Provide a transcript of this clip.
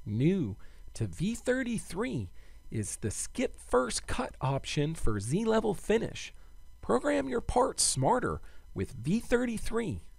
New to V33 is the Skip First Cut option for Z-level finish. Program your parts smarter with V33.